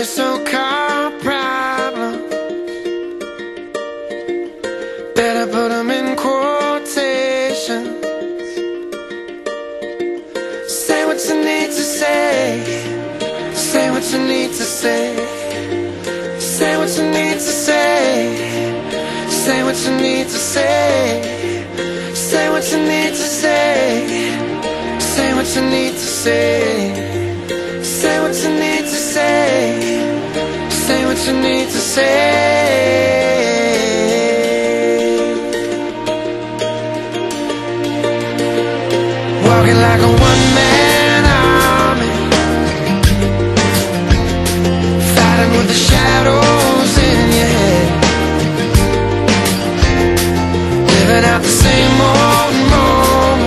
your so-called problems, better put them in quotations. Say what you need to say, say what you need to say, say what you need to say, say what you need to say, say what you need to say, say what you need to say, say what you need to say, say what you need to say. Walking like a one-man army, fighting with the shadows in your head, living out the same old moment,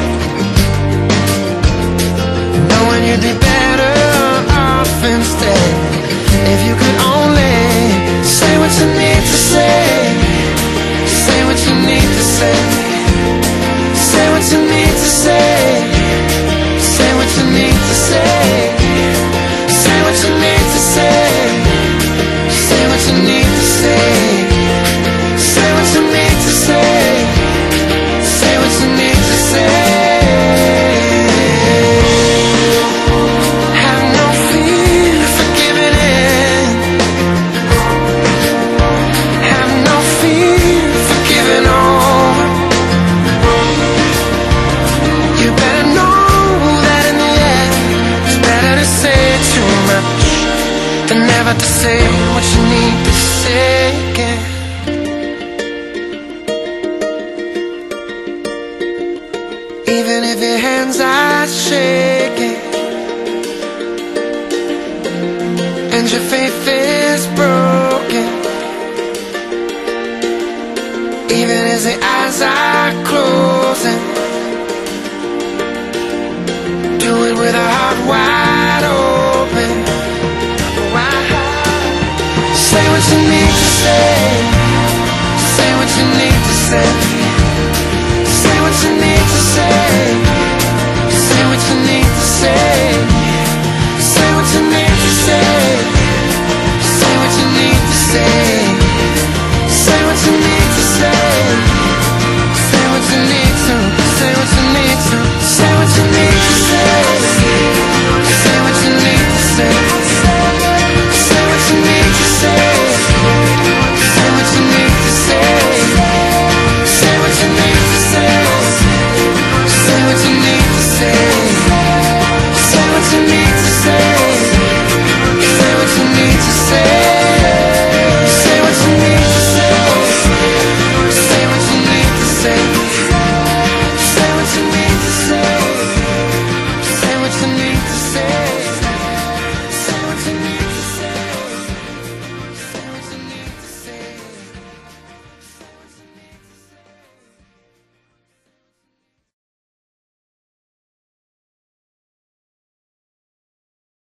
knowing you'd be better off instead if you could only say what you need to say, say what you need to say, say what you need to say, say what you need to say, say what you need to say, say what you need to say, say what you need to say, say what you need to say. Have no fear for giving in, have no fear for giving over. You better know that in the end it's better to say too much than never to say what you need to say again. Even if your hands are shaking and your faith is broken, even as the eyes are closing, do it with a heart wide open. Say what you need to say, say what you need to say,